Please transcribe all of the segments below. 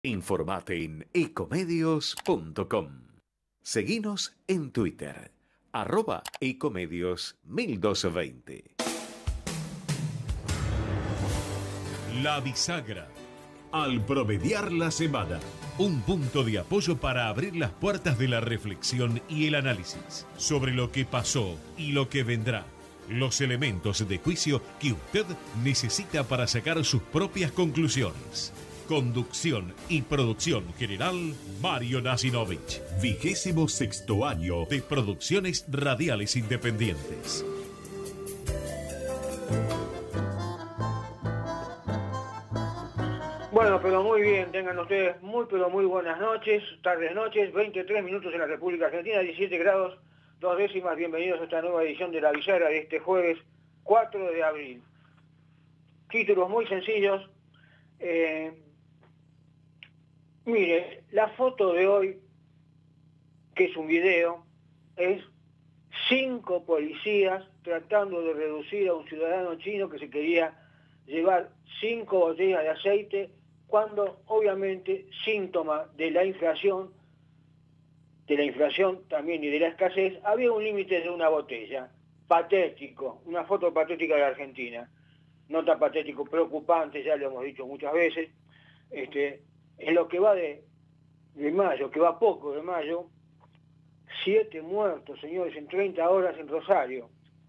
Informate en ecomedios.com. Seguinos en Twitter, @ecomedios1220. La bisagra. Al promediar la semana. Un punto de apoyo para abrir las puertas de la reflexión y el análisis sobre lo que pasó y lo que vendrá. Los elementos de juicio que usted necesita para sacar sus propias conclusiones. Conducción y producción general, Mario Nasinovich. 26º año de Producciones Radiales Independientes. Bueno, pero muy bien, tengan ustedes muy, pero muy buenas noches, tardes, noches, 23 minutos en la República Argentina, 17 grados, 2 décimas, bienvenidos a esta nueva edición de La Bisagra de este jueves 4 de abril. Títulos muy sencillos. Mire, la foto de hoy, que es un video, es 5 policías tratando de reducir a un ciudadano chino que se quería llevar 5 botellas de aceite, cuando obviamente síntoma de la inflación también y de la escasez, había un límite de una botella. Patético, una foto patética de la Argentina. Nota patético, preocupante, ya lo hemos dicho muchas veces. En lo que va de mayo, que va poco de mayo, 7 muertos, señores, en 30 horas en Rosario.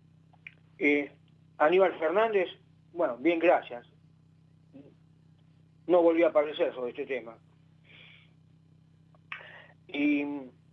Aníbal Fernández, bueno, bien, gracias. No volvió a aparecer sobre este tema. Y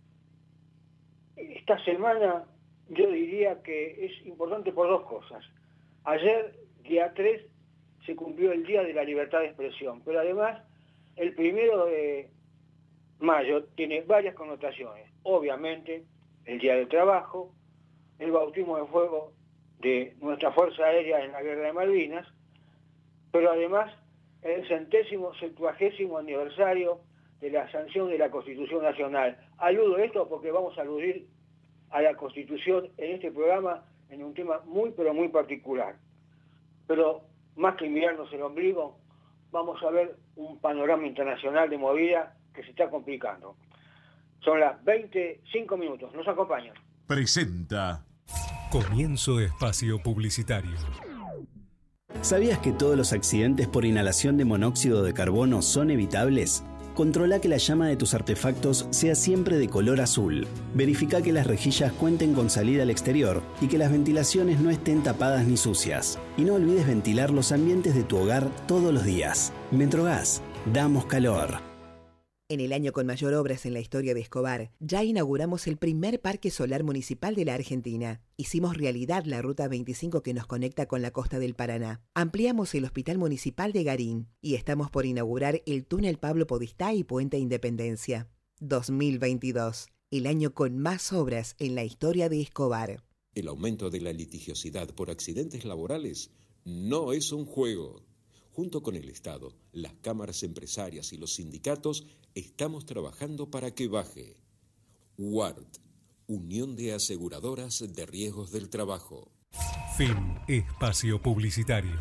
esta semana yo diría que es importante por dos cosas. Ayer, día 3, se cumplió el Día de la Libertad de Expresión, pero además el 1 de mayo tiene varias connotaciones. Obviamente, el Día del Trabajo, el bautismo de fuego de nuestra Fuerza Aérea en la Guerra de Malvinas, pero además el 70º aniversario de la sanción de la Constitución Nacional. Aludo esto porque vamos a aludir a la Constitución en este programa en un tema muy, pero muy particular. Pero más que mirarnos el ombligo, vamos a ver un panorama internacional de movida que se está complicando. Son las 25 minutos. ¿Nos acompañan? Presenta. Comienzo espacio publicitario. ¿Sabías que todos los accidentes por inhalación de monóxido de carbono son evitables? Controla que la llama de tus artefactos sea siempre de color azul. Verifica que las rejillas cuenten con salida al exterior y que las ventilaciones no estén tapadas ni sucias. Y no olvides ventilar los ambientes de tu hogar todos los días. Metrogas, damos calor. En el año con mayor obras en la historia de Escobar, ya inauguramos el primer parque solar municipal de la Argentina. Hicimos realidad la Ruta 25 que nos conecta con la costa del Paraná. Ampliamos el Hospital Municipal de Garín y estamos por inaugurar el túnel Pablo Podestá y Puente Independencia. 2022, el año con más obras en la historia de Escobar. El aumento de la litigiosidad por accidentes laborales no es un juego. Junto con el Estado, las cámaras empresarias y los sindicatos, estamos trabajando para que baje. UART, Unión de Aseguradoras de Riesgos del Trabajo. Fin espacio publicitario.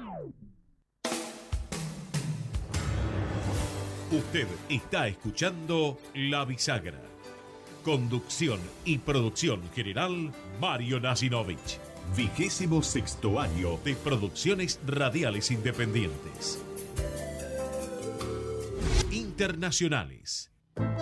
Usted está escuchando La Bisagra. Conducción y producción general, Mario Nasinovich. 26º año de Producciones Radiales Independientes. Internacionales.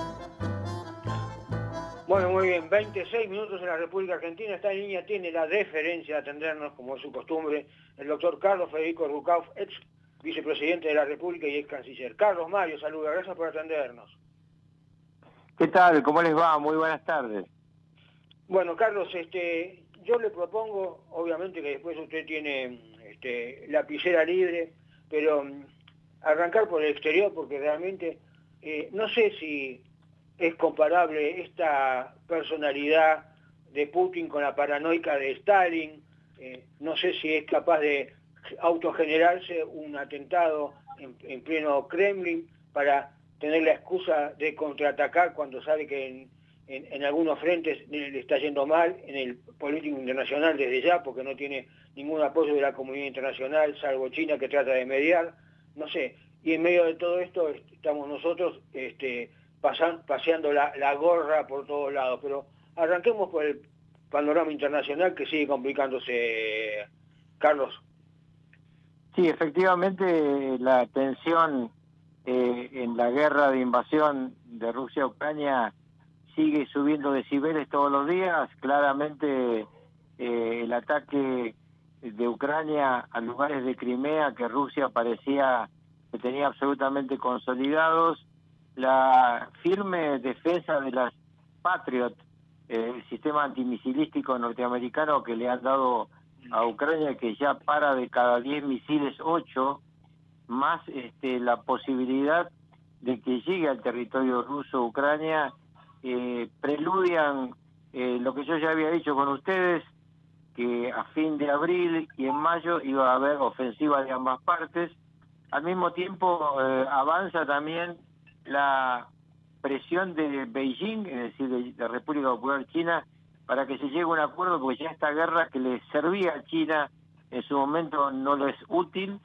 Bueno, muy bien, 26 minutos en la República Argentina. Esta línea tiene la deferencia de atendernos, como es su costumbre, el doctor Carlos Federico Rucauf, ex vicepresidente de la República y ex canciller. Carlos, Mario, saluda, gracias por atendernos. ¿Qué tal? ¿Cómo les va? Muy buenas tardes. Bueno, Carlos, yo le propongo, obviamente que después usted tiene lapicera libre, pero arrancar por el exterior, porque realmente no sé si es comparable esta personalidad de Putin con la paranoica de Stalin. No sé si es capaz de autogenerarse un atentado en pleno Kremlin para tener la excusa de contraatacar cuando sabe que en algunos frentes le está yendo mal, en el político internacional desde ya, porque no tiene ningún apoyo de la comunidad internacional, salvo China que trata de mediar. No sé, y en medio de todo esto estamos nosotros paseando la gorra por todos lados. Pero arranquemos por el panorama internacional que sigue complicándose, Carlos. Sí, efectivamente la tensión en la guerra de invasión de Rusia a Ucrania sigue subiendo decibeles todos los días. Claramente el ataque de Ucrania a lugares de Crimea que Rusia parecía que tenía absolutamente consolidados, la firme defensa de las Patriot, el sistema antimisilístico norteamericano que le han dado a Ucrania, que ya para de cada 10 misiles 8, más la posibilidad de que llegue al territorio ruso Ucrania, preludian lo que yo ya había dicho con ustedes, que a fin de abril y en mayo iba a haber ofensiva de ambas partes. Al mismo tiempo avanza también la presión de Beijing, es decir, de la República Popular China, para que se llegue a un acuerdo, porque ya esta guerra que le servía a China en su momento no le es útil,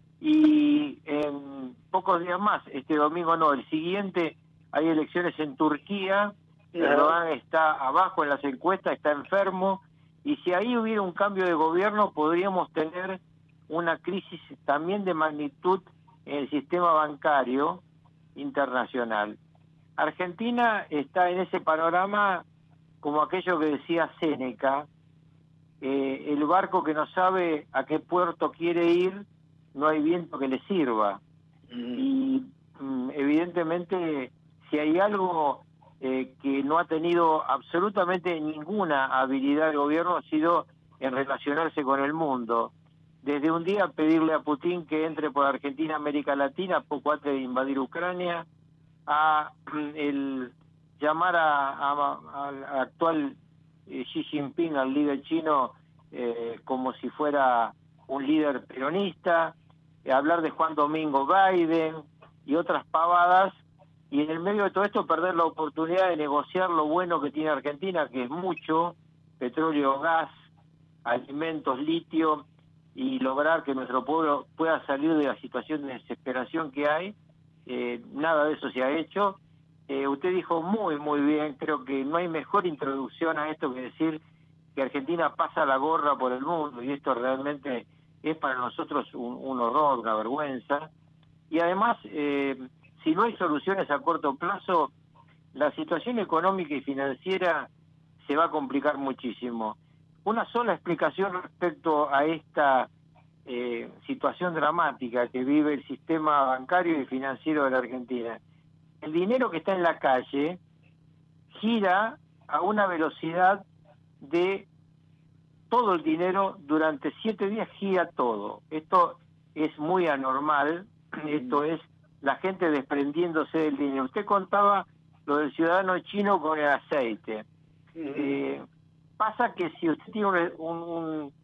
y en pocos días más, este domingo no, el siguiente, hay elecciones en Turquía. Erdogan está abajo en las encuestas, está enfermo, y si ahí hubiera un cambio de gobierno podríamos tener una crisis también de magnitud en el sistema bancario internacional. Argentina está en ese panorama como aquello que decía Séneca, el barco que no sabe a qué puerto quiere ir, no hay viento que le sirva. Y evidentemente, si hay algo que no ha tenido absolutamente ninguna habilidad el gobierno, ha sido en relacionarse con el mundo. Desde un día pedirle a Putin que entre por Argentina, América Latina, poco antes de invadir Ucrania, a el llamar al actual Xi Jinping, al líder chino, como si fuera un líder peronista, hablar de Juan Domingo Biden y otras pavadas, y en el medio de todo esto perder la oportunidad de negociar lo bueno que tiene Argentina, que es mucho: petróleo, gas, alimentos, litio, y lograr que nuestro pueblo pueda salir de la situación de desesperación que hay. Nada de eso se ha hecho. Usted dijo muy bien, creo que no hay mejor introducción a esto que decir que Argentina pasa la gorra por el mundo, y esto realmente es para nosotros un horror, una vergüenza. Y además, si no hay soluciones a corto plazo, la situación económica y financiera se va a complicar muchísimo. Una sola explicación respecto a esta situación dramática que vive el sistema bancario y financiero de la Argentina. El dinero que está en la calle gira a una velocidad de todo el dinero, durante 7 días gira todo. Esto es muy anormal, esto es la gente desprendiéndose del dinero. Usted contaba lo del ciudadano chino con el aceite. Pasa que si usted tiene un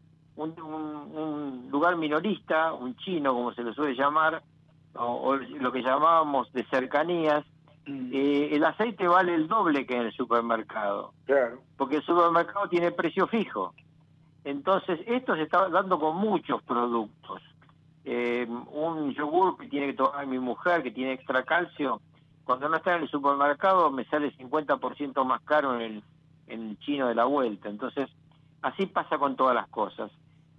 lugar minorista, un chino como se lo suele llamar, o lo que llamábamos de cercanías, el aceite vale el doble que en el supermercado. Claro. Porque el supermercado tiene precio fijo. Entonces, esto se está dando con muchos productos. Un yogur que tiene que tomar mi mujer, que tiene extra calcio, cuando no está en el supermercado me sale 50% más caro en el chino de la vuelta. Entonces, así pasa con todas las cosas.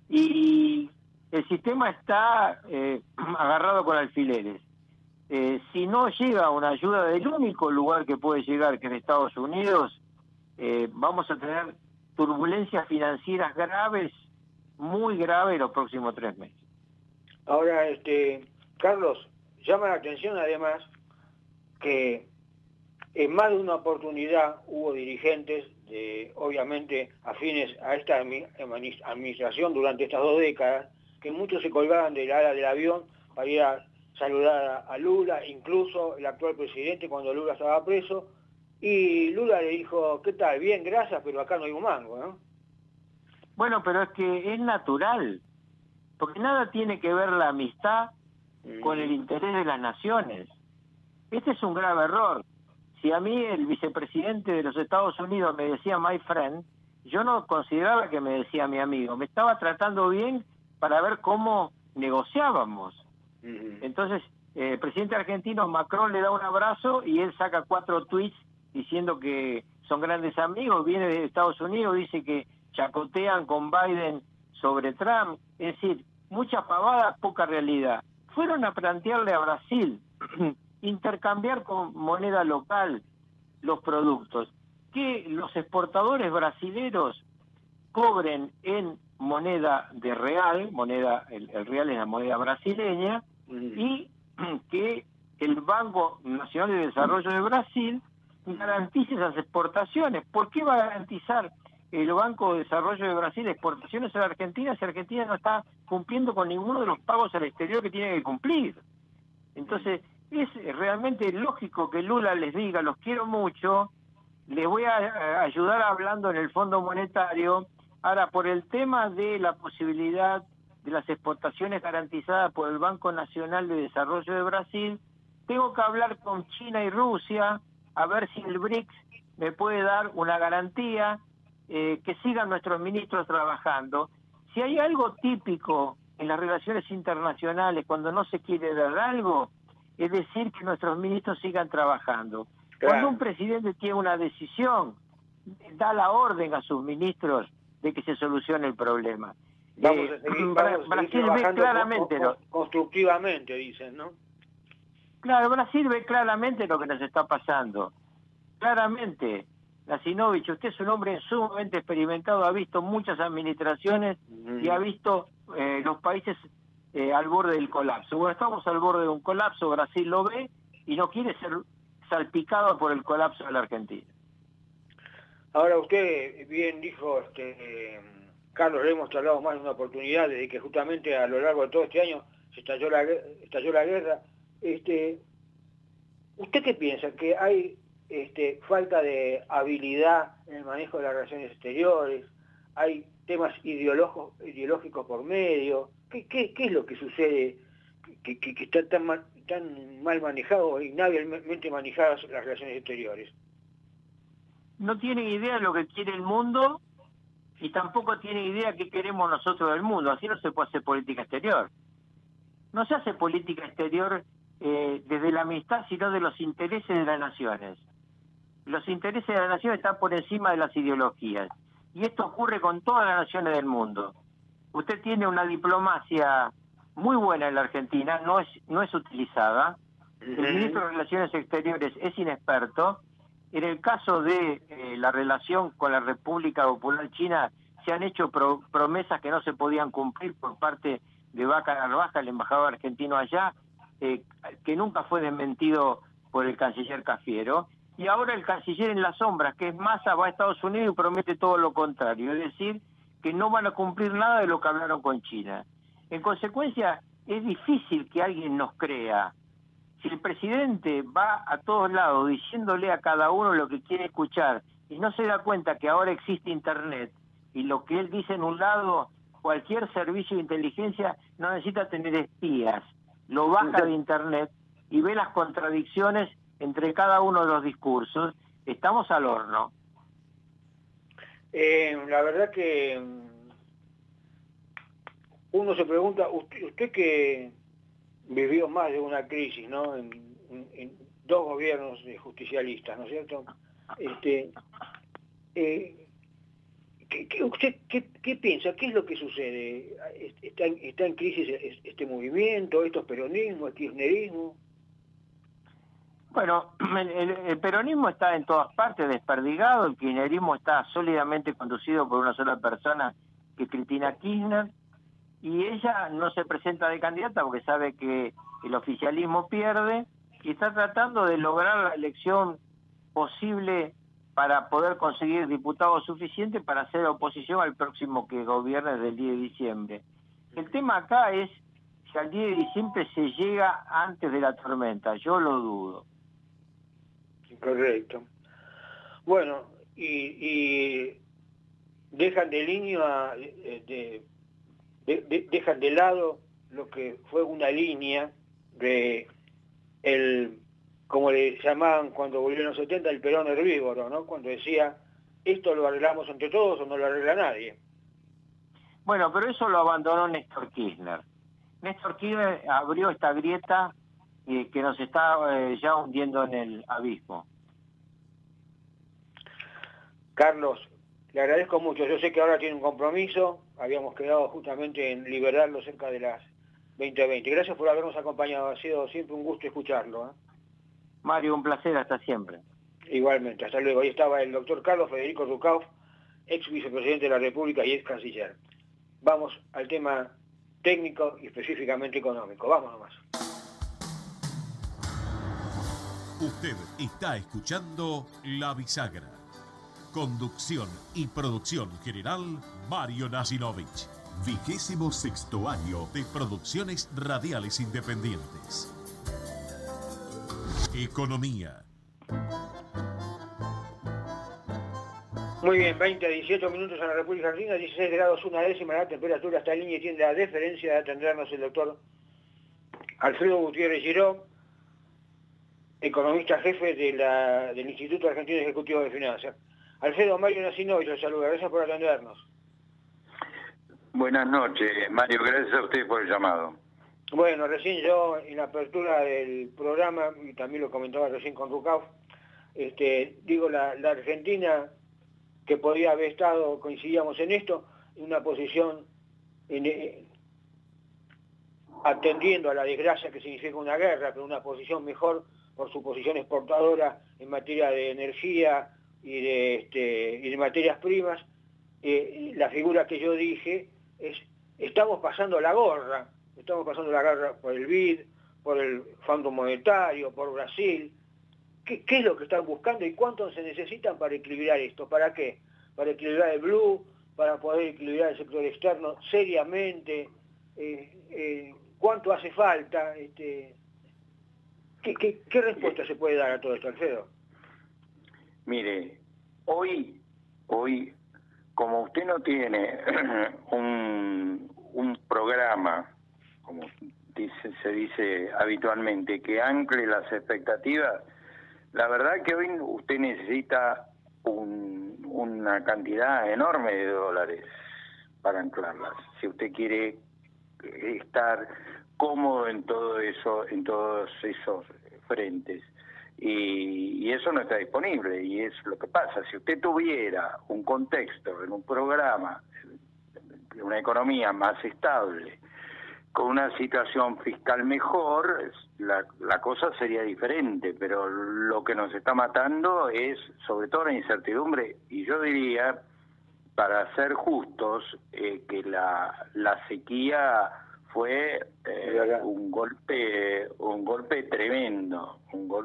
Y el sistema está agarrado con alfileres. Si no llega una ayuda del único lugar que puede llegar, que es de Estados Unidos, vamos a tener turbulencias financieras graves, muy graves, los próximos 3 meses. Ahora, Carlos, llama la atención además que en más de una oportunidad hubo dirigentes, obviamente afines a esta administración durante estas 2 décadas, que muchos se colgaban del ala del avión para ir a saludar a Lula, incluso el actual presidente cuando Lula estaba preso, y Lula le dijo: ¿qué tal? Bien, gracias, pero acá no hay un mango, ¿no? Bueno, pero es que es natural, porque nada tiene que ver la amistad con el interés de las naciones. Este es un grave error. Si a mí el vicepresidente de los Estados Unidos me decía my friend, yo no consideraba que me decía mi amigo, me estaba tratando bien para ver cómo negociábamos. Entonces, El presidente argentino Macron le da un abrazo y él saca 4 tweets diciendo que son grandes amigos, viene de Estados Unidos, dice que chacotean con Biden sobre Trump, es decir, mucha pavada, poca realidad. Fueron a plantearle a Brasil intercambiar con moneda local los productos, que los exportadores brasileros cobren en moneda de real, el real es la moneda brasileña, y que el Banco Nacional de Desarrollo de Brasil garantice esas exportaciones. ¿Por qué va a garantizar el Banco de Desarrollo de Brasil exportaciones a la Argentina si Argentina no está cumpliendo con ninguno de los pagos al exterior que tiene que cumplir? Entonces, es realmente lógico que Lula les diga, los quiero mucho, les voy a ayudar hablando en el Fondo Monetario. Ahora, por el tema de la posibilidad de las exportaciones garantizadas por el Banco Nacional de Desarrollo de Brasil, tengo que hablar con China y Rusia a ver si el BRICS me puede dar una garantía, que sigan nuestros ministros trabajando. Si hay algo típico en las relaciones internacionales cuando no se quiere dar algo, es decir que nuestros ministros sigan trabajando. Claro. Cuando un presidente tiene una decisión, da la orden a sus ministros de que se solucione el problema. Brasil ve claramente constructivamente, dicen, ¿no? Claro, Brasil ve claramente lo que nos está pasando. Claramente. Nasinovich, usted es un hombre sumamente experimentado, ha visto muchas administraciones y ha visto los países al borde del colapso. Bueno, estamos al borde de un colapso, Brasil lo ve y no quiere ser salpicado por el colapso de la Argentina. Ahora usted bien dijo, Carlos, le hemos hablado más de una oportunidad desde que justamente a lo largo de todo este año se estalló la guerra. ¿Usted qué piensa? ¿Que hay falta de habilidad en el manejo de las relaciones exteriores? ¿Hay temas ideológicos por medio? ¿Qué es lo que sucede que está tan mal manejado, inhábilmente manejadas las relaciones exteriores? No tienen idea de lo que quiere el mundo y tampoco tienen idea de qué queremos nosotros del mundo. Así no se puede hacer política exterior. No se hace política exterior desde la amistad, sino de los intereses de las naciones. Los intereses de las naciones están por encima de las ideologías. Y esto ocurre con todas las naciones del mundo. Usted tiene una diplomacia muy buena en la Argentina, no es utilizada. El ministro de Relaciones Exteriores es inexperto. En el caso de la relación con la República Popular China, se han hecho promesas que no se podían cumplir por parte de Vaca Narvaja, el embajador argentino allá, que nunca fue desmentido por el canciller Cafiero. Y ahora el canciller en las sombras, que es Massa, va a Estados Unidos y promete todo lo contrario, es decir, que no van a cumplir nada de lo que hablaron con China. En consecuencia, es difícil que alguien nos crea. Si el presidente va a todos lados diciéndole a cada uno lo que quiere escuchar y no se da cuenta que ahora existe Internet y lo que él dice en un lado, cualquier servicio de inteligencia no necesita tener espías, lo baja de Internet y ve las contradicciones entre cada uno de los discursos, estamos al horno. La verdad que uno se pregunta, usted que vivió más de una crisis, ¿no? En 2 gobiernos justicialistas, ¿no es cierto? ¿Usted qué piensa? ¿Qué es lo que sucede? ¿Está en crisis este movimiento, estos peronismos, el kirchnerismo? Bueno, el peronismo está en todas partes desperdigado, el kirchnerismo está sólidamente conducido por una sola persona, que es Cristina Kirchner, y ella no se presenta de candidata porque sabe que el oficialismo pierde y está tratando de lograr la elección posible para poder conseguir diputados suficientes para hacer oposición al próximo que gobierne desde el 10 de diciembre. El tema acá es si al 10 de diciembre se llega antes de la tormenta, yo lo dudo. Correcto. Bueno, y dejan de línea, dejan de lado lo que fue una línea de como le llamaban cuando volvieron los 70, el Perón herbívoro, ¿no? Cuando decía, esto lo arreglamos entre todos o no lo arregla nadie. Bueno, pero eso lo abandonó Néstor Kirchner. Néstor Kirchner abrió esta grieta que nos está ya hundiendo en el abismo. Carlos, le agradezco mucho. Yo sé que ahora tiene un compromiso. Habíamos quedado justamente en liberarlo cerca de las 20:20. Gracias por habernos acompañado. Ha sido siempre un gusto escucharlo. Mario, un placer, hasta siempre. Igualmente, hasta luego. Ahí estaba el doctor Carlos Federico Rucauf, ex vicepresidente de la República y ex canciller. Vamos al tema técnico y específicamente económico. Vamos nomás. Usted está escuchando La Bisagra. Conducción y producción general, Mario Nasinovich. 26º año de Producciones Radiales Independientes. Economía. Muy bien, 20 a 18 minutos en la República Argentina, 16 grados 1/10 la temperatura. Está en línea y tiene la deferencia de atendernos el doctor Alfredo Gutiérrez Giró, economista jefe del Instituto Argentino Ejecutivo de Finanzas. Alfredo, Mario Nasinovich los saluda. Gracias por atendernos. Buenas noches, Mario. Gracias a usted por el llamado. Bueno, recién yo, en la apertura del programa, y también lo comentaba recién con Rucauf, digo, la Argentina, que podría haber estado, coincidíamos en esto, en una posición atendiendo a la desgracia que significa una guerra, pero una posición mejor por su posición exportadora en materia de energía y de materias primas. La figura que yo dije es, estamos pasando la gorra por el BID, por el Fondo Monetario, por Brasil. ¿Qué es lo que están buscando y cuánto se necesitan para equilibrar esto? ¿Para qué? Para equilibrar el blue, para poder equilibrar el sector externo seriamente. ¿Cuánto hace falta? ¿Qué respuesta se puede dar a todo esto, Alfredo? Mire, hoy, como usted no tiene un programa, como se dice habitualmente, que ancle las expectativas, la verdad que hoy usted necesita una cantidad enorme de dólares para anclarlas. Si usted quiere estar cómodo en todo eso, en todos esos frentes. Y eso no está disponible, y es lo que pasa. Si usted tuviera un contexto en un programa, una economía más estable, con una situación fiscal mejor, la cosa sería diferente, pero lo que nos está matando es sobre todo la incertidumbre, y yo diría, para ser justos, que la sequía fue un golpe tremendo.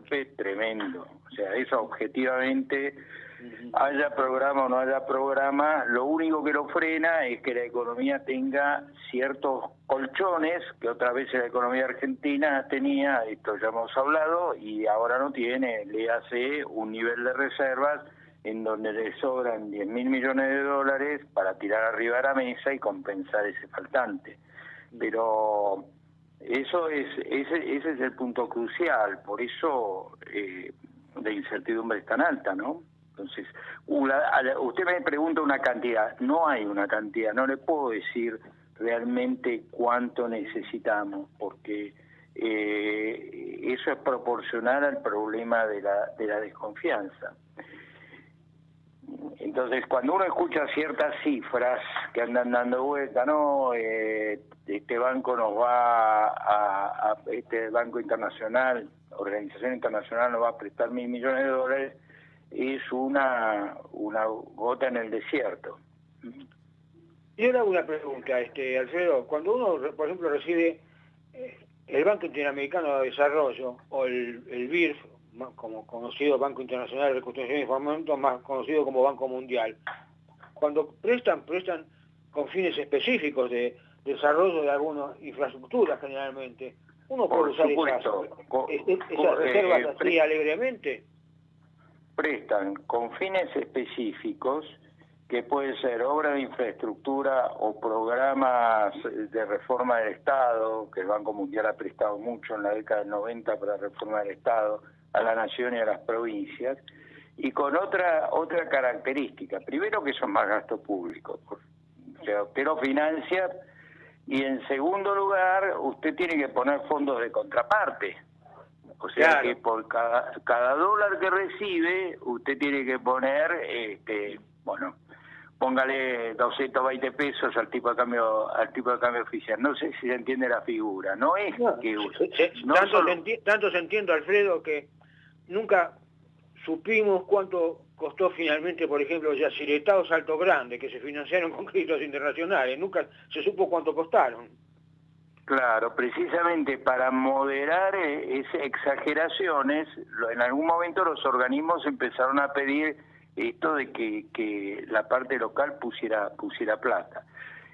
O sea, eso objetivamente, haya programa o no haya programa, lo único que lo frena es que la economía tenga ciertos colchones que otras veces la economía argentina tenía, esto ya hemos hablado, y ahora no tiene. Le hace un nivel de reservas en donde le sobran 10.000 millones de dólares para tirar arriba de la mesa y compensar ese faltante. Pero ese es el punto crucial, por eso la incertidumbre es tan alta, ¿no? Entonces, usted me pregunta una cantidad, no hay una cantidad, no le puedo decir realmente cuánto necesitamos, porque eso es proporcional al problema de la desconfianza. Entonces, cuando uno escucha ciertas cifras que andan dando vuelta, no, este banco nos va este Banco Internacional, Organización Internacional nos va a prestar 1.000 millones de dólares, es una gota en el desierto. Yo le hago una pregunta, Alfredo. Cuando uno, por ejemplo, recibe el Banco Interamericano de Desarrollo o el BIRF, como conocido Banco Internacional de Reconstrucción y Fomento, más conocido como Banco Mundial, cuando prestan con fines específicos de desarrollo de alguna infraestructura generalmente, uno puede usar esas reservas así alegremente. Prestan con fines específicos, que puede ser obra de infraestructura o programas de reforma del Estado, que el Banco Mundial ha prestado mucho en la década del 90 para reforma del Estado, a la nación y a las provincias, y con otra característica. Primero, que son más gastos públicos, o sea, usted lo financia, y en segundo lugar, usted tiene que poner fondos de contraparte. O sea Claro. que por cada dólar que recibe, usted tiene que poner, bueno, póngale 220 pesos al tipo de cambio oficial. No sé si se entiende la figura. No es que no tanto se entiende, Alfredo, que nunca supimos cuánto costó finalmente, por ejemplo, Yacyretá, Salto Grande, que se financiaron con créditos internacionales. Nunca se supo cuánto costaron. Claro, precisamente para moderar esas exageraciones, en algún momento los organismos empezaron a pedir esto de que la parte local pusiera plata.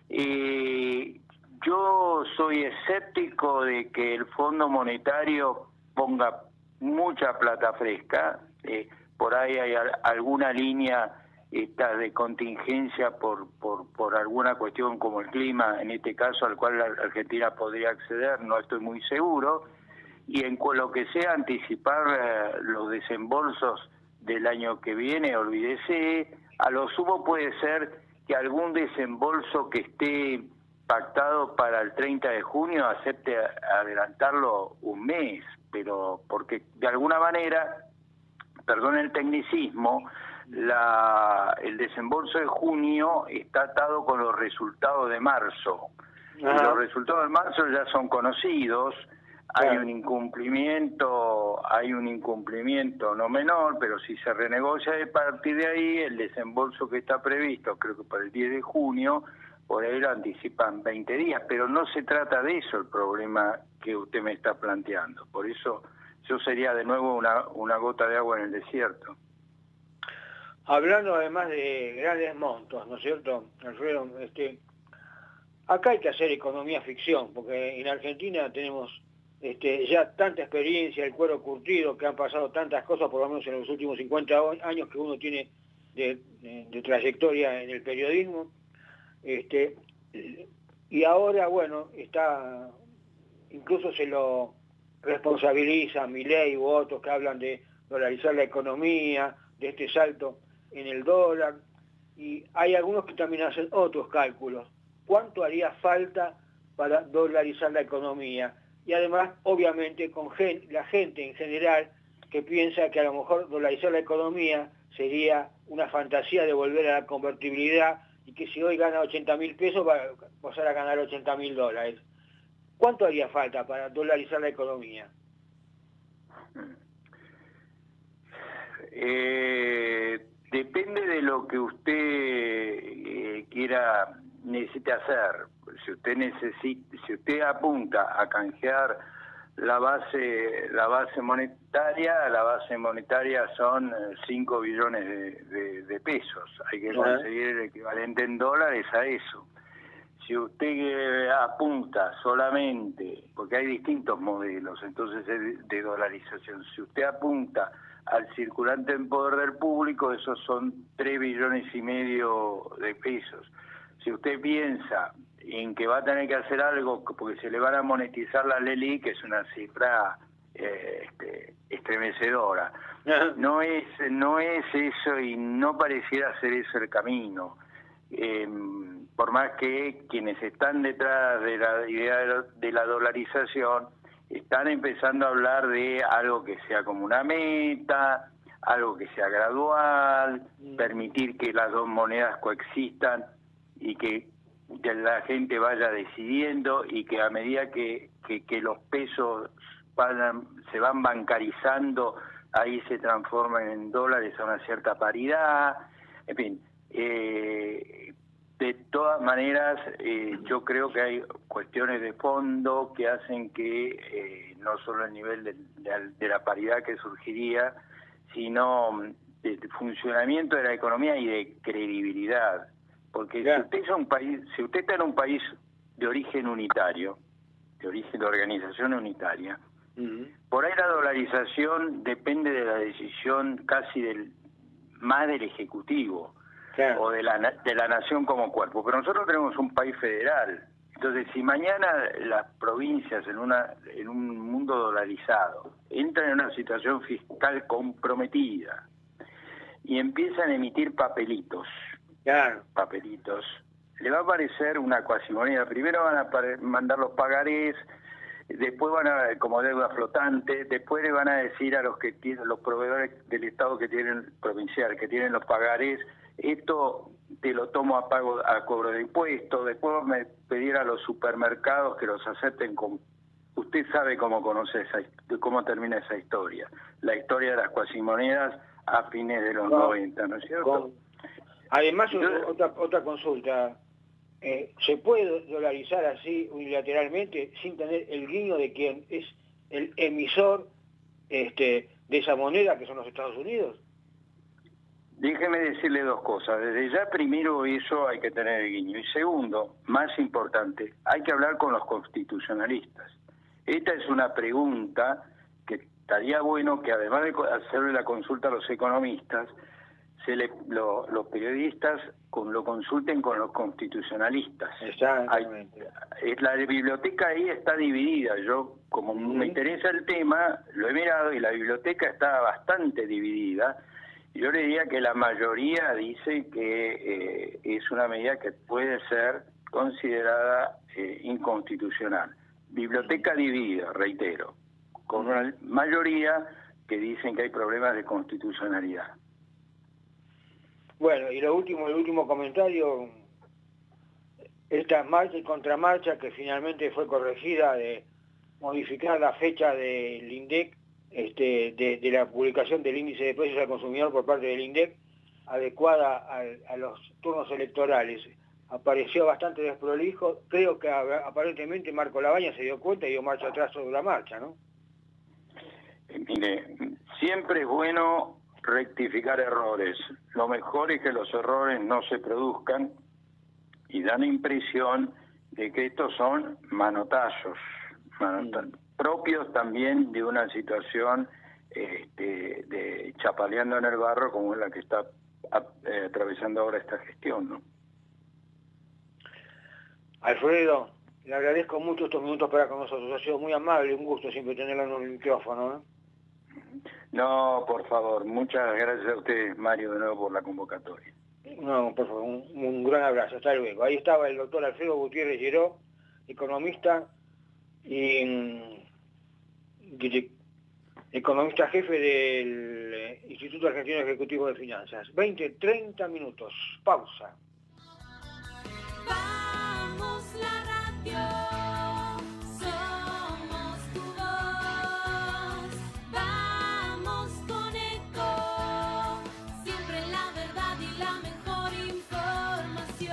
Yo soy escéptico de que el Fondo Monetario ponga mucha plata fresca. Por ahí hay alguna línea de contingencia por alguna cuestión como el clima, en este caso al cual la Argentina podría acceder, no estoy muy seguro, y en lo que sea anticipar los desembolsos del año que viene, olvídese. A lo sumo puede ser que algún desembolso que esté pactado para el 30 de junio acepte adelantarlo un mes, pero porque de alguna manera, perdón el tecnicismo, el desembolso de junio está atado con los resultados de marzo. Y los resultados de marzo ya son conocidos. Hay un incumplimiento no menor, pero si se renegocia a partir de ahí, el desembolso que está previsto, creo que para el 10 de junio, por ahí lo anticipan 20 días, pero no se trata de eso el problema que usted me está planteando. Por eso yo sería de nuevo una gota de agua en el desierto. Hablando además de grandes montos, ¿no es cierto, Alfredo? Acá hay que hacer economía ficción, porque en Argentina tenemos ya tanta experiencia, el cuero curtido, que han pasado tantas cosas, por lo menos en los últimos 50 años que uno tiene de trayectoria en el periodismo. Y ahora, bueno, incluso se lo responsabiliza Milei u otros que hablan de dolarizar la economía, de este salto en el dólar, y hay algunos que también hacen otros cálculos. ¿Cuánto haría falta para dolarizar la economía? Y además, obviamente, con la gente en general que piensa que a lo mejor dolarizar la economía sería una fantasía de volver a la convertibilidad y que si hoy gana 80.000 pesos va a pasar a ganar 80.000 dólares. ¿Cuánto haría falta para dolarizar la economía? Depende de lo que usted necesite hacer. Si usted apunta a canjear la base monetaria son 5 billones de pesos. Hay que conseguir el equivalente en dólares a eso. Si usted apunta solamente, porque hay distintos modelos entonces de dolarización, si usted apunta al circulante en poder del público, esos son 3,5 billones de pesos. Si usted piensa en que va a tener que hacer algo porque se le van a monetizar la LELIQ, que es una cifra estremecedora. No es eso y no pareciera ser eso el camino. Por más que quienes están detrás de la idea de la dolarización están empezando a hablar de algo que sea como una meta, algo que sea gradual, permitir que las dos monedas coexistan y que la gente vaya decidiendo, y que a medida que los pesos se van bancarizando, ahí se transforman en dólares a una cierta paridad. En fin, de todas maneras, yo creo que hay cuestiones de fondo que hacen que no solo el nivel de la paridad que surgiría, sino de funcionamiento de la economía y de credibilidad. Porque si usted está en un país de origen unitario, de organización unitaria, por ahí la dolarización depende de la decisión casi más del Ejecutivo, o de la nación como cuerpo. Pero nosotros tenemos un país federal. Entonces, si mañana las provincias en un mundo dolarizado entran en una situación fiscal comprometida y empiezan a emitir papelitos, le va a aparecer una cuasimoneda. Primero van a mandar los pagarés, después van a, como deuda flotante, después le van a decir a los que tienen, los proveedores del Estado que tienen, provincial, que tienen los pagarés, esto te lo tomo a pago, a cobro de impuestos, después me pedir a los supermercados que los acepten con... Usted sabe cómo cómo termina esa historia, la historia de las cuasimonedas a fines de los 90, ¿no es cierto? Además, otra consulta, ¿se puede dolarizar así unilateralmente sin tener el guiño de quien es el emisor de esa moneda, que son los Estados Unidos? Déjeme decirle dos cosas. Desde ya, primero, eso hay que tener el guiño. Y segundo, más importante, hay que hablar con los constitucionalistas. Esta es una pregunta que estaría bueno que, además de hacerle la consulta a los economistas, los periodistas lo consulten con los constitucionalistas. Exactamente. La biblioteca ahí está dividida. Yo, como me interesa el tema, lo he mirado y la biblioteca está bastante dividida. Yo le diría que la mayoría dice que es una medida que puede ser considerada inconstitucional. Biblioteca dividida, reitero, con una mayoría que dicen que hay problemas de constitucionalidad. Bueno, y el último comentario, esta marcha y contramarcha que finalmente fue corregida de modificar la fecha del INDEC, de la publicación del índice de precios al consumidor por parte del INDEC, adecuada a los turnos electorales. Apareció bastante desprolijo. Creo que aparentemente Marco Labaña se dio cuenta y dio marcha atrás sobre la marcha, ¿no? Mire, siempre es bueno rectificar errores. Lo mejor es que los errores no se produzcan y dan la impresión de que estos son manotazos propios también de una situación de chapaleando en el barro como es la que está atravesando ahora esta gestión, ¿no? Alfredo, le agradezco mucho estos minutos para con nosotros. Ha sido muy amable, un gusto siempre tenerlo en el micrófono, ¿no? No, por favor, muchas gracias a usted, Mario, de nuevo por la convocatoria. No, por favor, un gran abrazo, hasta luego. Ahí estaba el doctor Alfredo Gutiérrez Lleró, economista y economista jefe del Instituto Argentino Ejecutivo de Finanzas. 20-30 minutos, pausa. Vamos la radio, somos tu voz, vamos con Eco, siempre la verdad y la mejor información.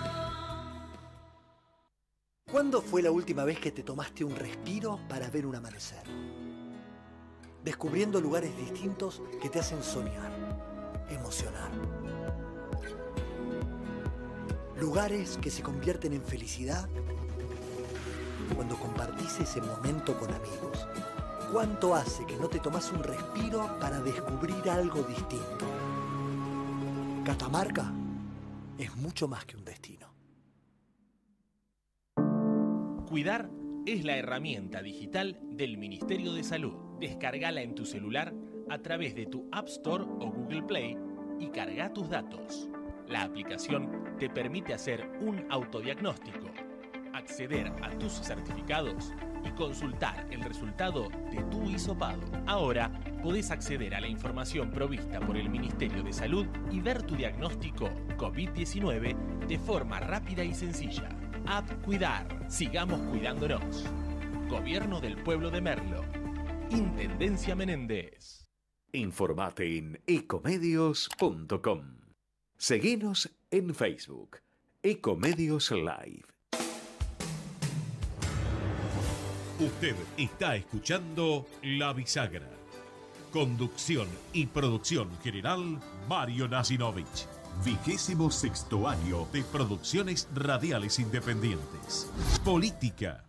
¿Cuándo fue la última vez que te tomaste un respiro para ver un amanecer? Descubriendo lugares distintos que te hacen soñar, emocionar. Lugares que se convierten en felicidad cuando compartís ese momento con amigos. ¿Cuánto hace que no te tomás un respiro para descubrir algo distinto? Catamarca es mucho más que un destino. Cuidar es la herramienta digital del Ministerio de Salud. Descárgala en tu celular a través de tu App Store o Google Play y carga tus datos. La aplicación te permite hacer un autodiagnóstico, acceder a tus certificados y consultar el resultado de tu hisopado. Ahora podés acceder a la información provista por el Ministerio de Salud y ver tu diagnóstico COVID-19 de forma rápida y sencilla. App Cuidar. Sigamos cuidándonos. Gobierno del Pueblo de Merlo. Intendencia Menéndez. Informate en ecomedios.com. Seguinos en Facebook, Ecomedios Live. Usted está escuchando La Bisagra. Conducción y producción general, Mario Nasinovich. 26º año de Producciones Radiales Independientes. Política.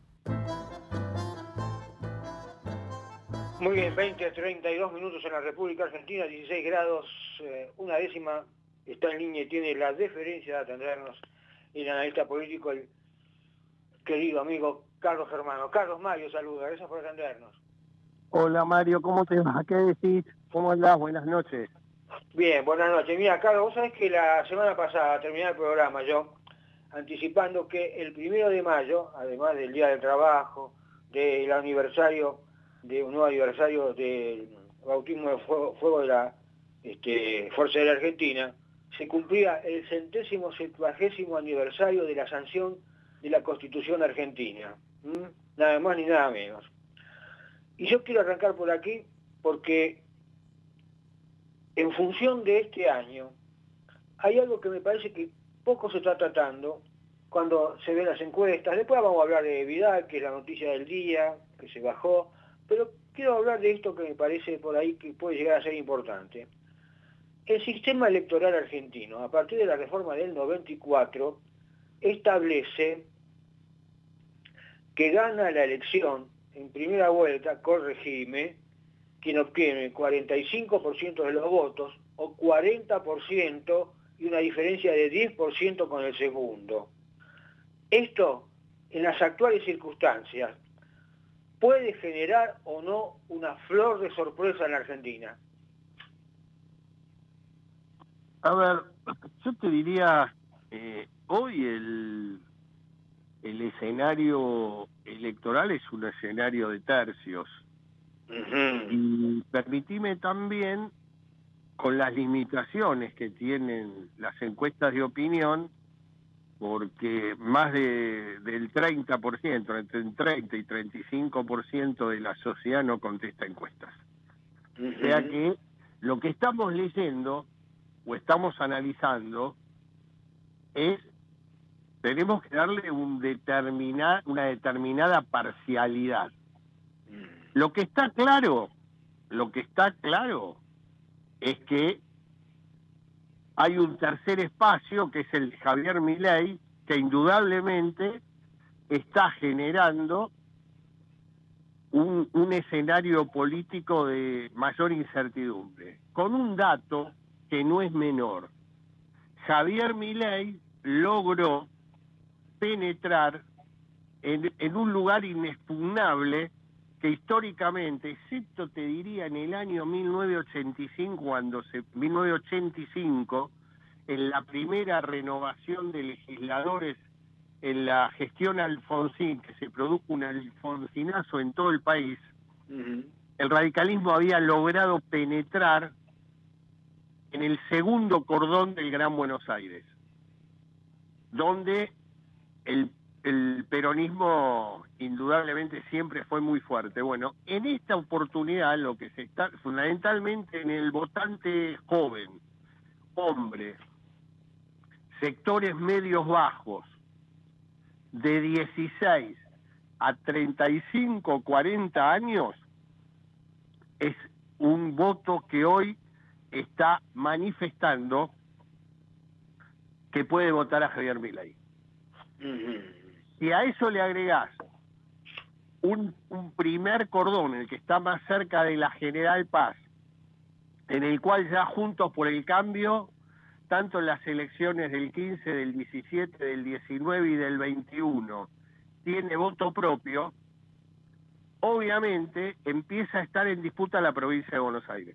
Muy bien, 20-32 minutos en la República Argentina, 16 grados, una décima. Está en línea y tiene la deferencia de atendernos el analista político, el querido amigo Carlos Germano. Carlos, Mario, saluda, gracias por atendernos. Hola Mario, ¿cómo te va? ¿Qué decís? ¿Cómo andás? Buenas noches. Bien, buenas noches. Mira, Carlos, vos sabés que la semana pasada, terminé el programa yo, anticipando que el 1 de mayo, además del Día del Trabajo, del aniversario, de un nuevo aniversario del bautismo de fuego de la Fuerza Aérea Argentina, se cumplía el 170º aniversario de la sanción de la Constitución Argentina. Nada más ni nada menos. Y yo quiero arrancar por aquí porque en función de este año hay algo que me parece que poco se está tratando cuando se ven las encuestas. Después vamos a hablar de Vidal, que es la noticia del día, que se bajó, pero quiero hablar de esto que me parece por ahí que puede llegar a ser importante. El sistema electoral argentino, a partir de la reforma del 94, establece que gana la elección en primera vuelta, corregime, quien obtiene 45% de los votos o 40% y una diferencia de 10% con el segundo. Esto, en las actuales circunstancias, puede generar o no una flor de sorpresa en la Argentina. A ver, yo te diría, hoy el escenario electoral es un escenario de tercios. Y permitime también, con las limitaciones que tienen las encuestas de opinión, porque más del 30%, entre el 30 y 35% de la sociedad no contesta encuestas. O sea que lo que estamos leyendo o estamos analizando es, tenemos que darle una determinada parcialidad. Lo que está claro es que hay un tercer espacio, que es el de Javier Milei, que indudablemente está generando un escenario político de mayor incertidumbre, con un dato que no es menor. Javier Milei logró penetrar en un lugar inexpugnable que históricamente, excepto te diría en el año 1985, en la primera renovación de legisladores en la gestión Alfonsín, que se produjo un alfonsinazo en todo el país, el radicalismo había logrado penetrar en el segundo cordón del Gran Buenos Aires, donde el peronismo indudablemente siempre fue muy fuerte. Bueno, en esta oportunidad lo que se está fundamentalmente en el votante joven, hombre, sectores medios bajos, de 16 a 35, 40 años, es un voto que hoy está manifestando que puede votar a Javier Milei. Si a eso le agregás un primer cordón, el que está más cerca de la General Paz, en el cual ya Juntos por el Cambio, tanto en las elecciones del 15, del 17, del 19 y del 21, tiene voto propio, obviamente empieza a estar en disputa la provincia de Buenos Aires.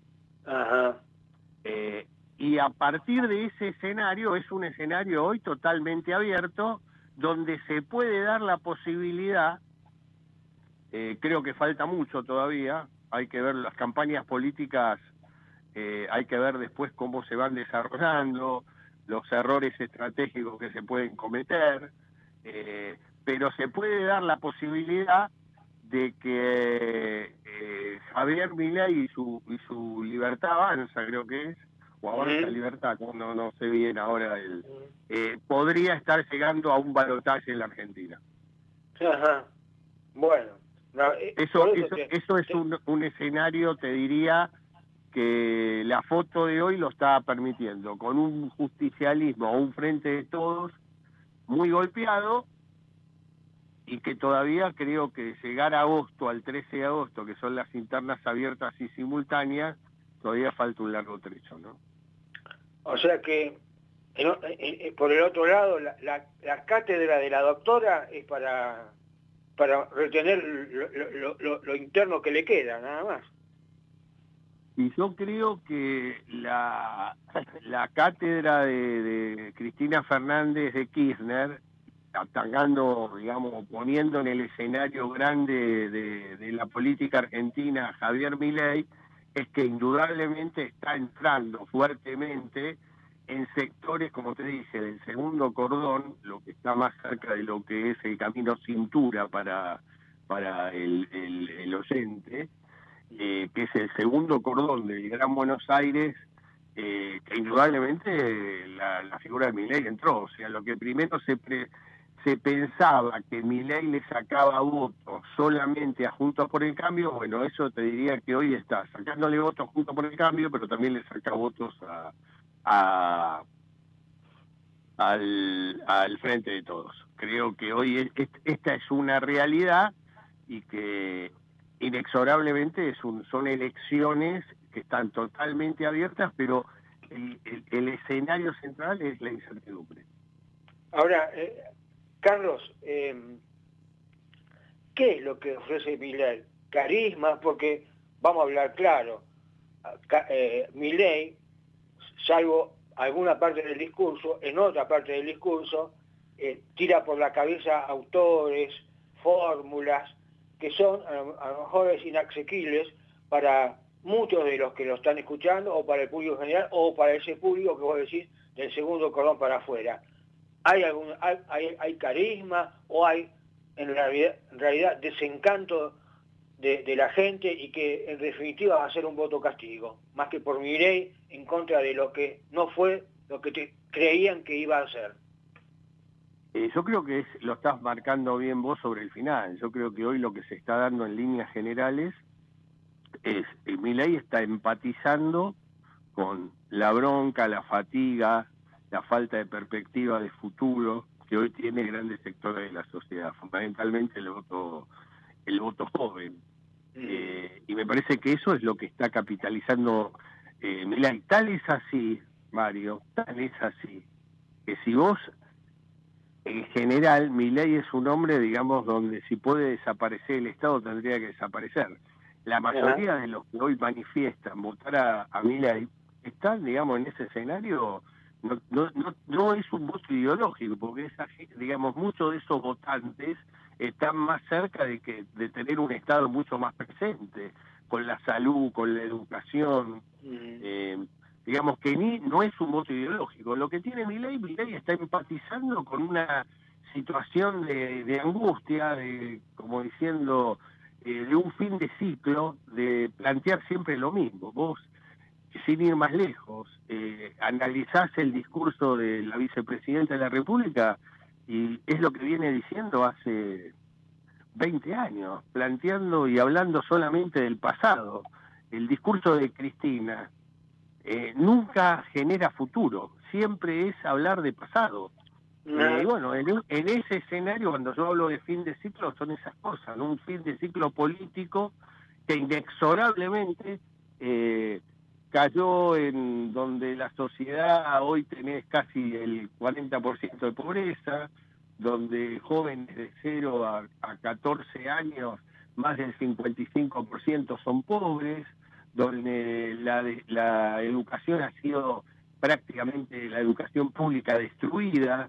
Y a partir de ese escenario, es un escenario hoy totalmente abierto, donde se puede dar la posibilidad, creo que falta mucho todavía, hay que ver las campañas políticas, hay que ver después cómo se van desarrollando, los errores estratégicos que se pueden cometer, pero se puede dar la posibilidad de que Javier Milei y su Libertad Avanza, creo que es, o Avanza Libertad, no sé bien ahora, podría estar llegando a un balotaje en la Argentina. Bueno. Eso es un escenario, te diría, que la foto de hoy lo está permitiendo, con un justicialismo o un frente de todos muy golpeado, y que todavía creo que llegar a agosto, al 13 de agosto, que son las internas abiertas y simultáneas, todavía falta un largo trecho, ¿no? O sea que, por el otro lado, la cátedra de la doctora es para retener lo interno que le queda, nada más. Y yo creo que la cátedra de Cristina Fernández de Kirchner atacando, digamos, poniendo en el escenario grande de la política argentina a Javier Milei, es que indudablemente está entrando fuertemente en sectores, como te dice, del segundo cordón, lo que está más cerca de lo que es el camino cintura para el oyente, que es el segundo cordón del Gran Buenos Aires, que indudablemente la figura de Milei entró. O sea, lo que primero se pensaba que Milei le sacaba votos solamente a Juntos por el Cambio, bueno, eso te diría que hoy está sacándole votos a Juntos por el Cambio, pero también le saca votos al Frente de Todos. Creo que hoy esta es una realidad y que inexorablemente son elecciones que están totalmente abiertas, pero el escenario central es la incertidumbre. Ahora, Carlos, ¿qué es lo que ofrece Milei? Carisma, porque vamos a hablar claro, Milei, salvo alguna parte del discurso, en otra parte del discurso, tira por la cabeza autores, fórmulas, que son a lo mejor es inasequibles para muchos de los que lo están escuchando, o para el público general, o para ese público que vos decís del segundo cordón para afuera. ¿Hay carisma o hay en realidad desencanto de la gente y que en definitiva va a ser un voto castigo, más que por Milei en contra de lo que no fue lo que creían que iba a ser? Yo creo que lo estás marcando bien vos sobre el final. Yo creo que hoy lo que se está dando en líneas generales es que Milei está empatizando con la bronca, la fatiga, la falta de perspectiva de futuro que hoy tiene grandes sectores de la sociedad, fundamentalmente el voto joven. Y me parece que eso es lo que está capitalizando Milei. Tal es así, Mario, tal es así, que si vos, en general, Milei es un hombre, digamos, donde si puede desaparecer el Estado tendría que desaparecer. La mayoría de los que hoy manifiestan votar a Milei están, digamos, en ese escenario. No es un voto ideológico, porque digamos, muchos de esos votantes están más cerca de tener un Estado mucho más presente, con la salud, con la educación. Digamos que no es un voto ideológico. Lo que tiene Milei está empatizando con una situación de angustia, como diciendo, de un fin de ciclo, de plantear siempre lo mismo. Vos, sin ir más lejos, analizás el discurso de la vicepresidenta de la República y es lo que viene diciendo hace 20 años, planteando y hablando solamente del pasado. El discurso de Cristina nunca genera futuro, siempre es hablar de pasado. Y bueno, en ese escenario, cuando yo hablo de fin de ciclo, son esas cosas, ¿no? Un fin de ciclo político que inexorablemente cayó en donde la sociedad hoy tenés casi el 40% de pobreza, donde jóvenes de 0 a 14 años, más del 55% son pobres, donde la educación ha sido prácticamente la educación pública destruida,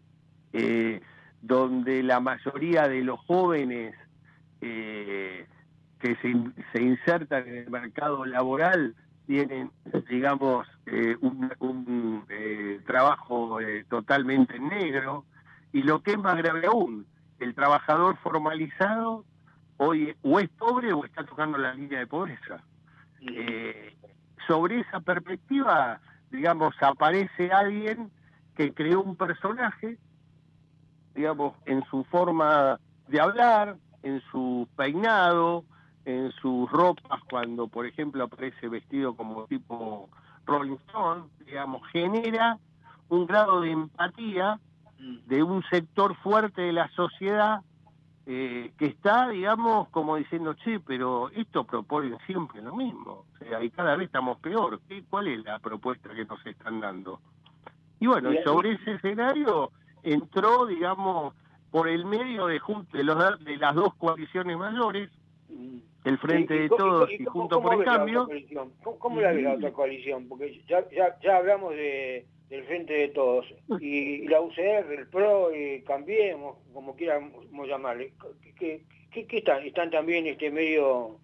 donde la mayoría de los jóvenes que se insertan en el mercado laboral tienen, digamos, un trabajo totalmente negro, y lo que es más grave aún, el trabajador formalizado hoy o es pobre o está tocando la línea de pobreza. Sobre esa perspectiva, digamos, aparece alguien que creó un personaje, digamos, en su forma de hablar, en su peinado, en sus ropas, cuando por ejemplo aparece vestido como tipo Rolling Stone, digamos, genera un grado de empatía de un sector fuerte de la sociedad que está, digamos, como diciendo, che, pero esto proponen siempre lo mismo, o sea, y cada vez estamos peor. ¿Cuál es la propuesta que nos están dando? Y bueno, y sobre ese escenario entró, digamos, por el medio de las dos coaliciones mayores, el Frente de Todos y Juntos por el Cambio. ¿Cómo la ves la otra coalición? Porque ya hablamos del Frente de Todos, y la UCR, el PRO, Cambiemos, como quieramos llamarle, que están también medio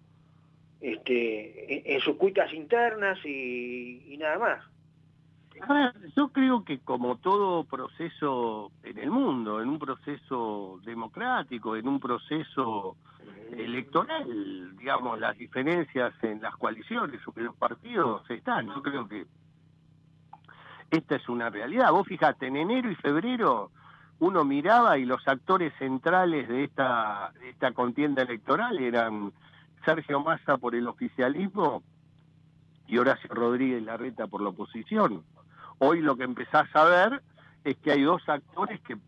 en sus cuitas internas y nada más. A ver, yo creo que como todo proceso en el mundo, en un proceso democrático, en un proceso electoral, digamos, las diferencias en las coaliciones o en los partidos están. Yo creo que esta es una realidad. Vos fijate, en enero y febrero uno miraba y los actores centrales de esta contienda electoral eran Sergio Massa por el oficialismo y Horacio Rodríguez Larreta por la oposición. Hoy lo que empezás a ver es que hay dos actores que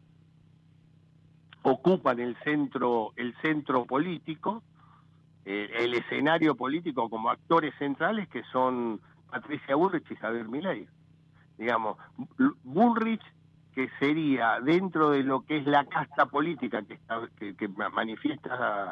ocupan el centro político, el escenario político como actores centrales, que son Patricia Bullrich y Javier Milei. Digamos, Bullrich, que sería dentro de lo que es la casta política que manifiesta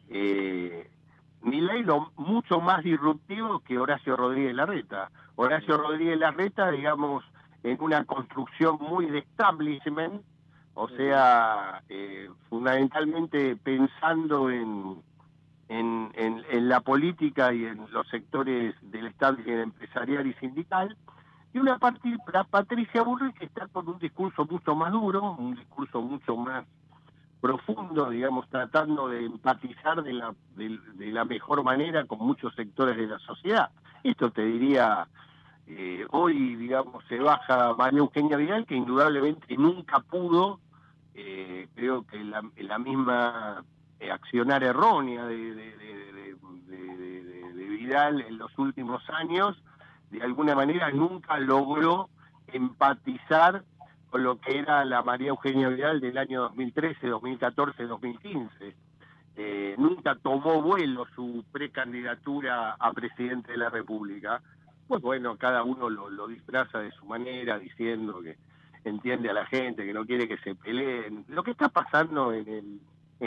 Milei, mucho más disruptivo que Horacio Rodríguez Larreta. Horacio Rodríguez Larreta, digamos, en una construcción muy de establishment, o sea, fundamentalmente pensando en la política y en los sectores del establishment empresarial y sindical, y una Patricia Bullrich que está con un discurso mucho más duro, un discurso mucho más profundo, digamos, tratando de empatizar de la mejor manera con muchos sectores de la sociedad. Esto te diría, hoy, digamos, se baja María Eugenia Vidal, que indudablemente nunca pudo, creo que la misma accionar errónea de Vidal en los últimos años, de alguna manera nunca logró empatizar con lo que era la María Eugenia Vidal del año 2013, 2014, 2015. Nunca tomó vuelo su precandidatura a presidente de la República. Pues bueno, cada uno lo disfraza de su manera, diciendo que entiende a la gente, que no quiere que se peleen. Lo que está pasando en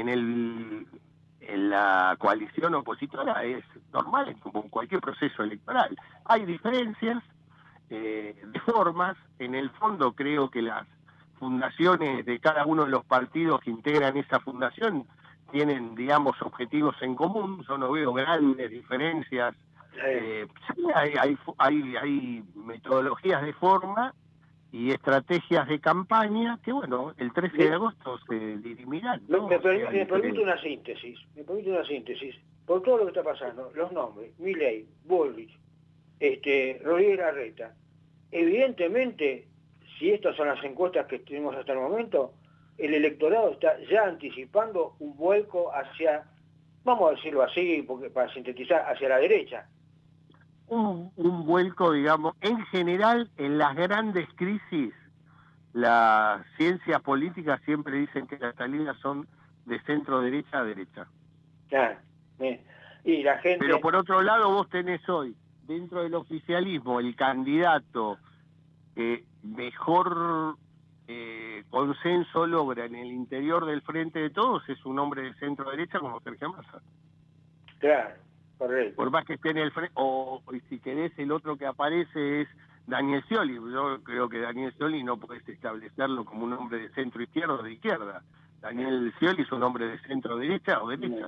la coalición opositora es normal, es como en cualquier proceso electoral. Hay diferencias de formas. En el fondo creo que las fundaciones de cada uno de los partidos que integran esa fundación tienen, digamos, objetivos en común. Yo no veo grandes diferencias. Sí, hay metodologías de forma y estrategias de campaña que, bueno, el 13 de agosto se dirimirán, ¿no? Me permite una síntesis. Por todo lo que está pasando, los nombres, Milei, Bullrich, Rodríguez Larreta, evidentemente, si estas son las encuestas que tenemos hasta el momento, el electorado está ya anticipando un vuelco hacia, vamos a decirlo así, porque para sintetizar, hacia la derecha. Un vuelco, digamos, en general, en las grandes crisis, las ciencias políticas siempre dicen que las salidas son de centro derecha a derecha. Claro. Y la gente... Pero por otro lado, vos tenés hoy, dentro del oficialismo, el candidato que mejor consenso logra en el interior del Frente de Todos es un hombre de centro derecha como Sergio Massa. Claro, correcto. Por más que esté en el frente, o si querés, el otro que aparece es Daniel Scioli. Yo creo que Daniel Scioli no podés establecerlo como un hombre de centro izquierda o de izquierda. Daniel Scioli es un hombre de centro derecha o derecha.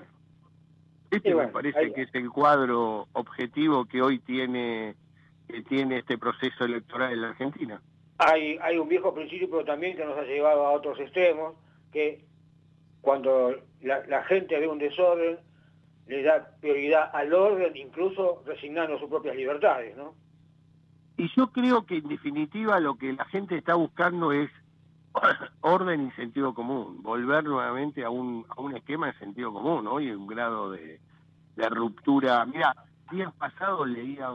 Me parece que es el cuadro objetivo que hoy tiene este proceso electoral en la Argentina. Hay un viejo principio, pero también que nos ha llevado a otros extremos, que cuando la gente ve un desorden, le da prioridad al orden, incluso resignando sus propias libertades, ¿no? Y yo creo que en definitiva lo que la gente está buscando es orden y sentido común, volver nuevamente a un esquema de sentido común. Hoy hay un grado de ruptura. Mira, días pasados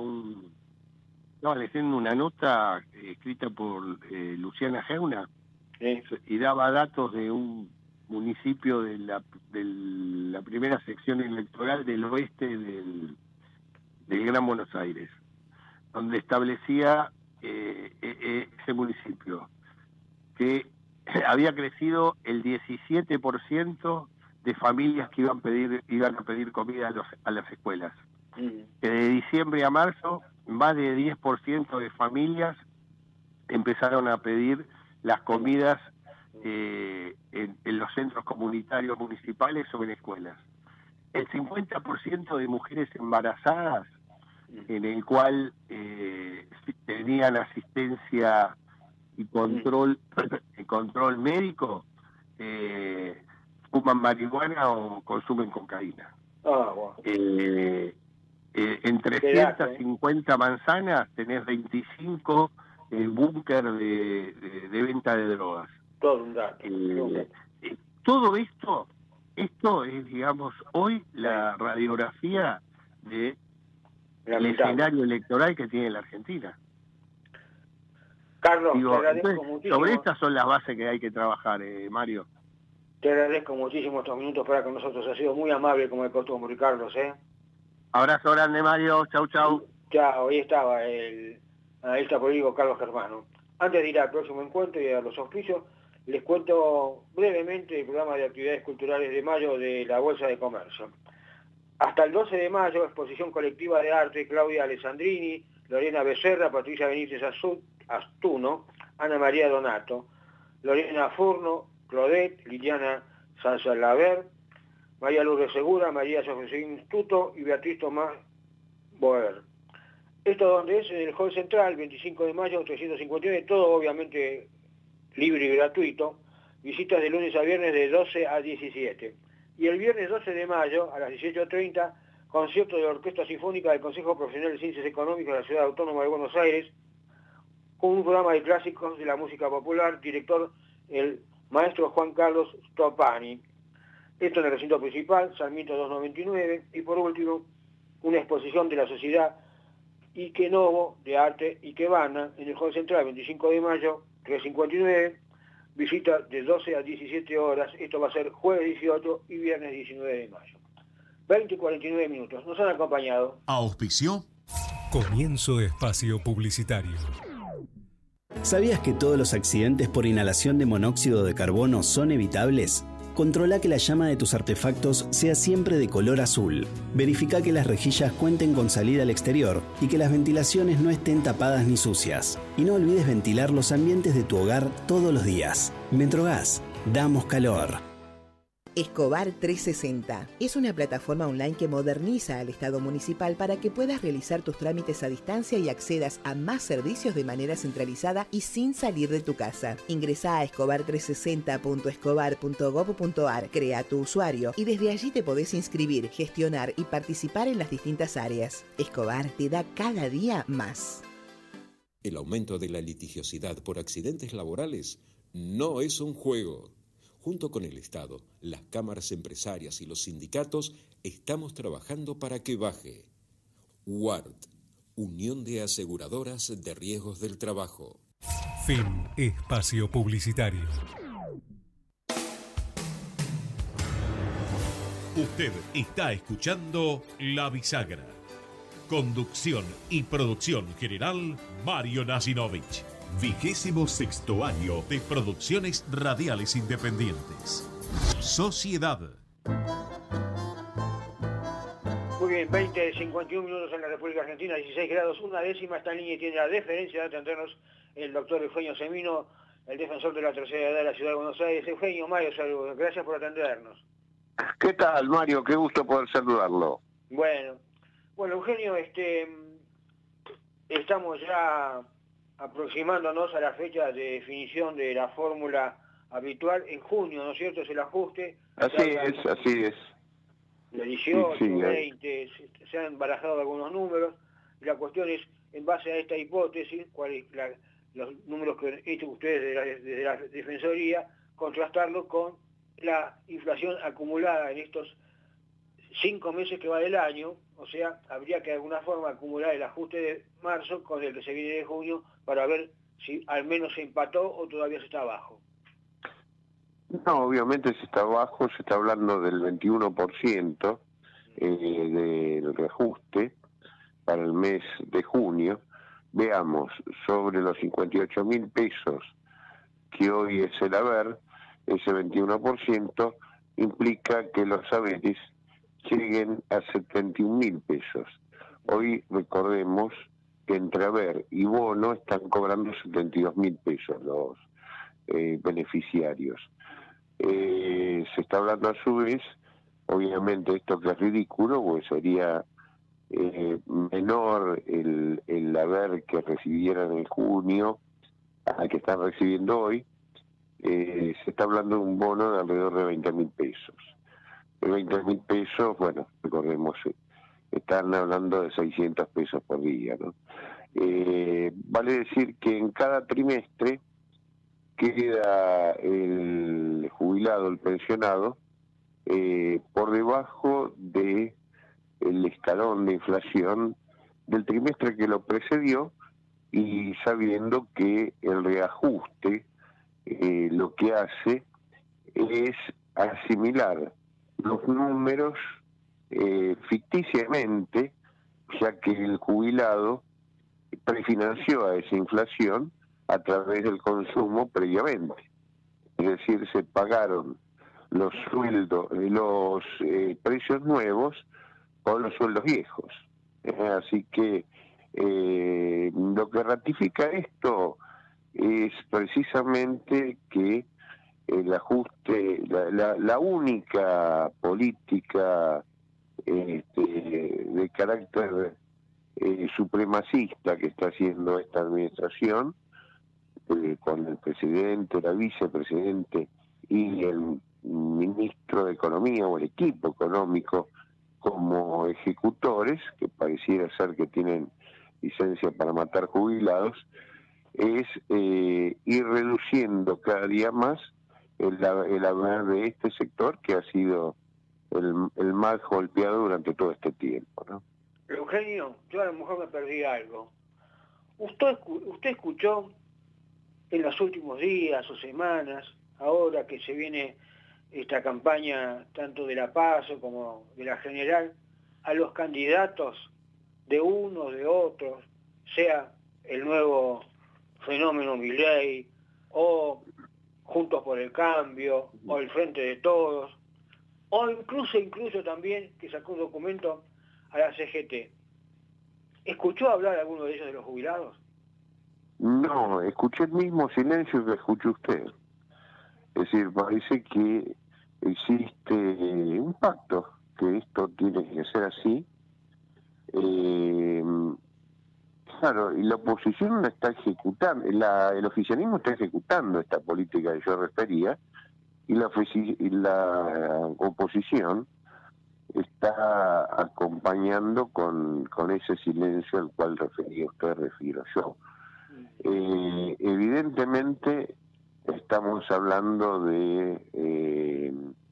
estaba leyendo una nota escrita por Luciana Geuna, y daba datos de un municipio de la primera sección electoral del oeste del Gran Buenos Aires, donde establecía ese municipio que había crecido el 17% de familias que iban a pedir comida a las escuelas. Que de diciembre a marzo, más de 10% de familias empezaron a pedir las comidas en los centros comunitarios municipales o en escuelas. El 50% de mujeres embarazadas, en el cual tenían asistencia y control médico, fuman marihuana o consumen cocaína. En 350 manzanas tenés 25 búnker de venta de drogas. Todo un dato. Todo esto es, digamos, hoy la radiografía del escenario electoral que tiene la Argentina. Carlos, te agradezco muchísimo. Sobre estas son las bases que hay que trabajar, Mario. Te agradezco muchísimo estos minutos para con nosotros. Ha sido muy amable como de costumbre, Carlos, Abrazo grande, Mario. Chau, chau. Chao, ahí estaba el analista político Carlos Germano. Antes de ir al próximo encuentro y a los auspicios, les cuento brevemente el programa de actividades culturales de mayo de la Bolsa de Comercio. Hasta el 12 de mayo, exposición colectiva de arte, Claudia Alessandrini, Lorena Becerra, Patricia Benítez Astuno, Ana María Donato, Lorena Furno, Claudette, Liliana Salsalaver, María Lourdes Segura, María Sofía Tuto y Beatriz Tomás Boer. Esto donde es, en el Hall Central, 25 de mayo, 359, todo obviamente libre y gratuito, visitas de lunes a viernes de 12 a 17. Y el viernes 12 de mayo, a las 18:30, concierto de la Orquesta Sinfónica del Consejo Profesional de Ciencias Económicas de la Ciudad Autónoma de Buenos Aires, con un programa de clásicos de la música popular, director el maestro Juan Carlos Stoppani. Esto en el recinto principal, Sarmiento 299, y por último, una exposición de la Sociedad Ikenobo de Arte Ikebana en el Hall Central, 25 de mayo, 359, visita de 12 a 17 horas, esto va a ser jueves 18 y viernes 19 de mayo. 20 y 49 minutos, nos han acompañado. ¿Auspició? Comienzo espacio publicitario. ¿Sabías que todos los accidentes por inhalación de monóxido de carbono son evitables? Controla que la llama de tus artefactos sea siempre de color azul. Verifica que las rejillas cuenten con salida al exterior y que las ventilaciones no estén tapadas ni sucias. Y no olvides ventilar los ambientes de tu hogar todos los días. Metrogas, damos calor. Escobar 360 es una plataforma online que moderniza al Estado municipal para que puedas realizar tus trámites a distancia y accedas a más servicios de manera centralizada y sin salir de tu casa. Ingresá a escobar360.escobar.gov.ar, crea tu usuario y desde allí te podés inscribir, gestionar y participar en las distintas áreas. Escobar te da cada día más. El aumento de la litigiosidad por accidentes laborales no es un juego. Junto con el Estado, las cámaras empresarias y los sindicatos estamos trabajando para que baje. UART, Unión de Aseguradoras de Riesgos del Trabajo. Fin espacio publicitario. Usted está escuchando La Bisagra. Conducción y producción general, Mario Nasinovich. 26º año de Producciones Radiales Independientes. Sociedad. Muy bien, 20:51 minutos en la República Argentina, 16 grados, una décima, está en línea y tiene la deferencia de atendernos el doctor Eugenio Semino, el defensor de la tercera edad de la Ciudad de Buenos Aires. Eugenio, Mario, saludos, gracias por atendernos. ¿Qué tal, Mario? Qué gusto poder saludarlo. Bueno, Eugenio, estamos ya aproximándonos a la fecha de definición de la fórmula habitual en junio, ¿no es cierto? Es el ajuste. Así es. De 18, sí, 20, se han barajado algunos números, y la cuestión es, en base a esta hipótesis, cuáles los números que han hecho ustedes desde la Defensoría, contrastarlo con la inflación acumulada en estos 5 meses que va del año, o sea, habría que de alguna forma acumular el ajuste de marzo con el que se viene de junio para ver si al menos se empató o todavía se está abajo. No, obviamente se está abajo, se está hablando del 21% del reajuste para el mes de junio. Veamos, sobre los 58.000 pesos que hoy es el haber, ese 21% implica que los haberes lleguen a 71.000 pesos. Hoy, recordemos, entre haber y bono están cobrando 72.000 pesos los beneficiarios. Se está hablando a su vez, obviamente esto que es ridículo, pues sería menor el haber que recibieran en junio al que están recibiendo hoy. Se está hablando de un bono de alrededor de 20.000 pesos. De 20.000 pesos, bueno, recordemos, están hablando de 600 pesos por día, ¿no? Vale decir que en cada trimestre queda el jubilado, el pensionado, por debajo de el escalón de inflación del trimestre que lo precedió, y sabiendo que el reajuste lo que hace es asimilar los números ficticiamente, ya que el jubilado prefinanció a esa inflación a través del consumo previamente. Es decir, se pagaron los sueldos, los precios nuevos con los sueldos viejos. Así que lo que ratifica esto es precisamente que el ajuste, la única política de carácter supremacista que está haciendo esta administración, con el presidente, la vicepresidente y el ministro de Economía o el equipo económico como ejecutores, que pareciera ser que tienen licencia para matar jubilados, es ir reduciendo cada día más el haber de este sector, que ha sido el más golpeado durante todo este tiempo, ¿no? Eugenio, yo a lo mejor me perdí algo. ¿Usted escuchó en los últimos días o semanas, ahora que se viene esta campaña tanto de la PASO como de la General, a los candidatos de unos, de otros, sea el nuevo fenómeno Milei, o Juntos por el Cambio, o el Frente de Todos, o incluso también, que sacó un documento a la CGT? ¿Escuchó hablar alguno de ellos, de los jubilados? No, escuché el mismo silencio que escuchó usted. Es decir, parece que existe un pacto, que esto tiene que ser así. Claro, y la oposición la está ejecutando, el oficialismo está ejecutando esta política que yo refería, y la oposición está acompañando con ese silencio al cual refiero yo. Evidentemente estamos hablando de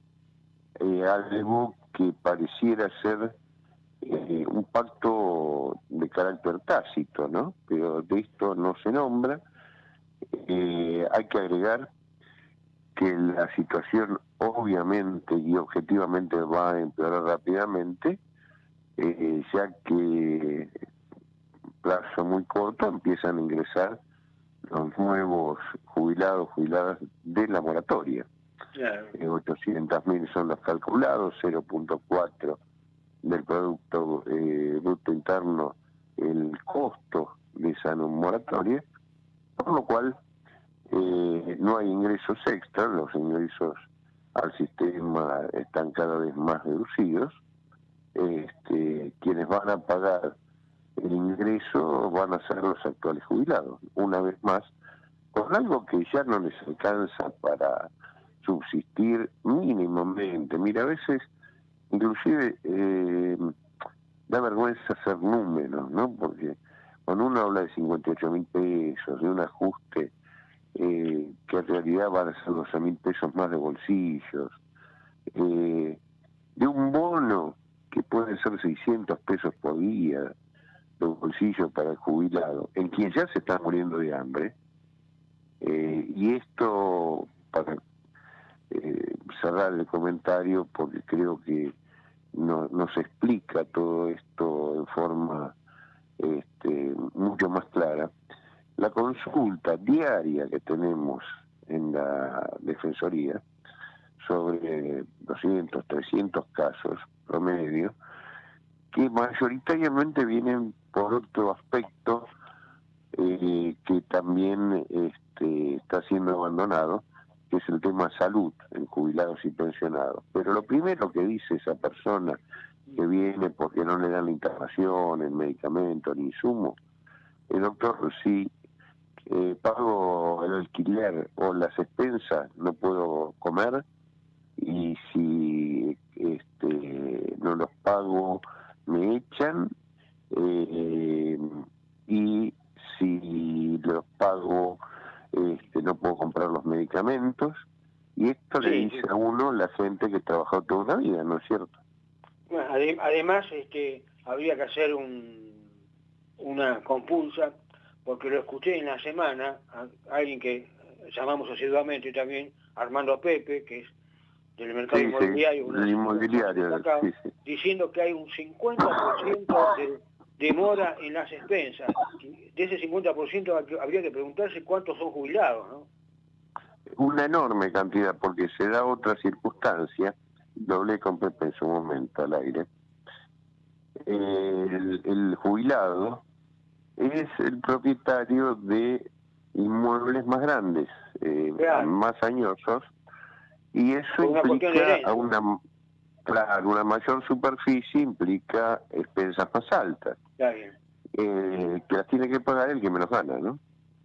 algo que pareciera ser un pacto de carácter tácito, ¿no? Pero de esto no se nombra. Hay que agregar que la situación obviamente y objetivamente va a empeorar rápidamente, ya que plazo muy corto empiezan a ingresar los nuevos jubiladas de la moratoria. Claro. 800.000 son los calculados, 0.4 del Producto Bruto Interno el costo de esa moratoria, por lo cual no hay ingresos extras, los ingresos al sistema están cada vez más reducidos. Quienes van a pagar el ingreso van a ser los actuales jubilados, una vez más, con algo que ya no les alcanza para subsistir mínimamente. Mira, a veces inclusive da vergüenza hacer números, ¿no? Porque cuando uno habla de 58.000 pesos, de un ajuste que en realidad van a ser 12.000 pesos más de bolsillos, de un bono que puede ser 600 pesos por día de bolsillo para el jubilado, en quien ya se está muriendo de hambre, y esto, para cerrar el comentario, porque creo que nos explica todo esto en forma mucho más clara, la consulta diaria que tenemos en la Defensoría sobre 200, 300 casos promedio, que mayoritariamente vienen por otro aspecto que también está siendo abandonado, que es el tema salud en jubilados y pensionados. Pero lo primero que dice esa persona que viene porque no le dan la internación, el medicamento, el insumo, el doctor, si pago el alquiler o las expensas, no puedo comer, y si no los pago, me echan, y si los pago, no puedo comprar los medicamentos, y esto le dice a uno la gente que trabajó toda una vida, ¿no es cierto? Bueno, además, habría que hacer una compulsa, porque lo escuché en la semana a alguien que llamamos asiduamente también, Armando Pepe, que es del mercado inmobiliario, del inmobiliario, diciendo que hay un 50% de demora en las expensas. De ese 50% habría que preguntarse cuántos son jubilados, ¿no? Una enorme cantidad, porque se da otra circunstancia, lo hablé con Pepe en su momento al aire. El jubilado es el propietario de inmuebles más grandes, más añosos, y eso implica una mayor superficie, implica expensas más altas, que las tiene que pagar el que menos gana, ¿no?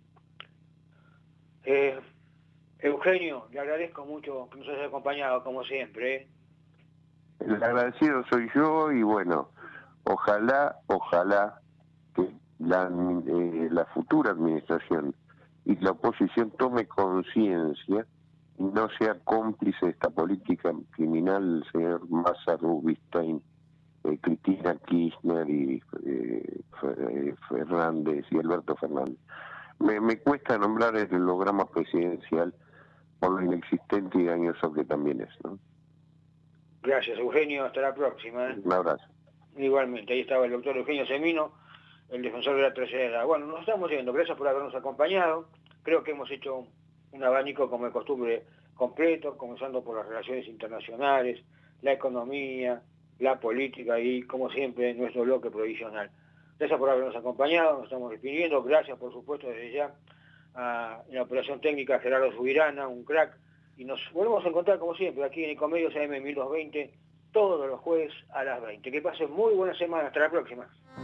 Eugenio, le agradezco mucho que nos haya acompañado, como siempre. El agradecido soy yo, y bueno, ojalá que la futura administración y la oposición tome conciencia y no sea cómplice de esta política criminal, el señor Massa, Rubinstein, Cristina Kirchner y Fernández y Alberto Fernández. Me cuesta nombrar el holograma presidencial por lo inexistente y dañoso que también es, ¿no? Gracias, Eugenio. Hasta la próxima. Un abrazo. Igualmente, ahí estaba el doctor Eugenio Semino, el defensor de la tercera edad. Bueno, nos estamos yendo. Gracias por habernos acompañado. Creo que hemos hecho un abanico, como de costumbre, completo, comenzando por las relaciones internacionales, la economía, la política y, como siempre, nuestro bloque provisional. Gracias por habernos acompañado. Nos estamos despidiendo. Gracias, por supuesto, desde ya a la operación técnica Gerardo Subirana, un crack. Y nos volvemos a encontrar, como siempre, aquí en Ecomedios AM 1220, todos los jueves a las 20. Que pasen muy buena semana. Hasta la próxima.